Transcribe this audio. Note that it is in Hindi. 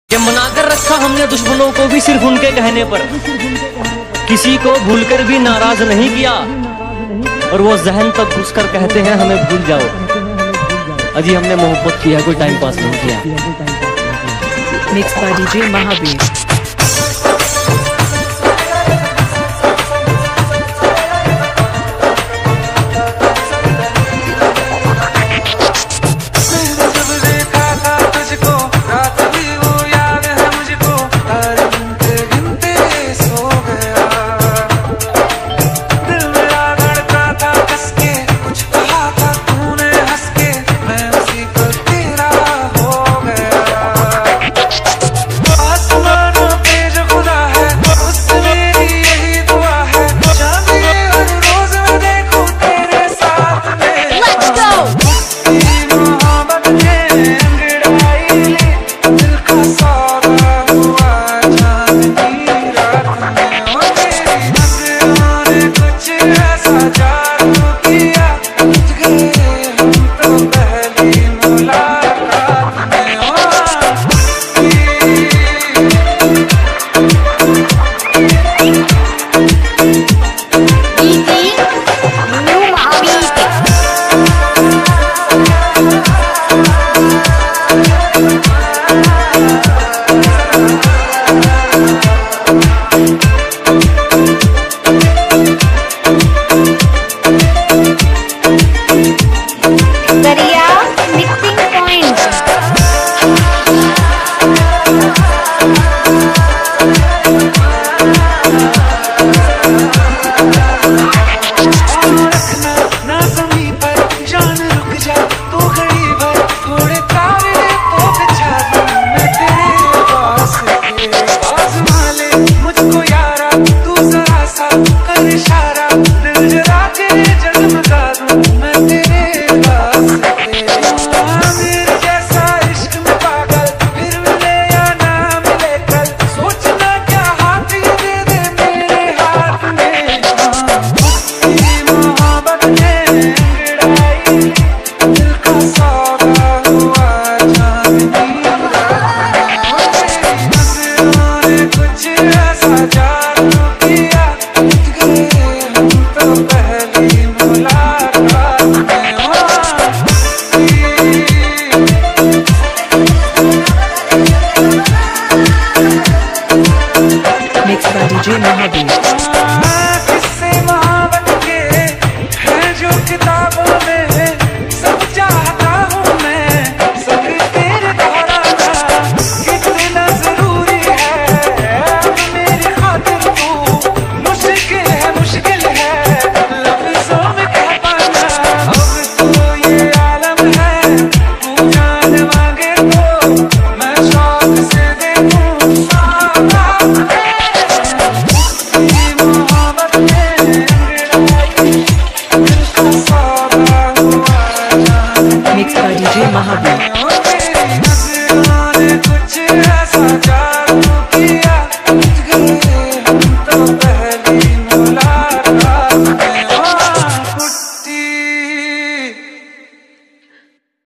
ये मनाकर रखा हमने दुश्मनों को भी सिर्फ उनके कहने पर, किसी को भूलकर भी नाराज नहीं किया, और वो जहन तक घुसकर कहते हैं हमें भूल जाओ। अजी हमने मोहब्बत किया, कोई टाइम पास नहीं किया। Mix by DJ Mahaveer. DJ Mahaveer। DJ Mahaveer।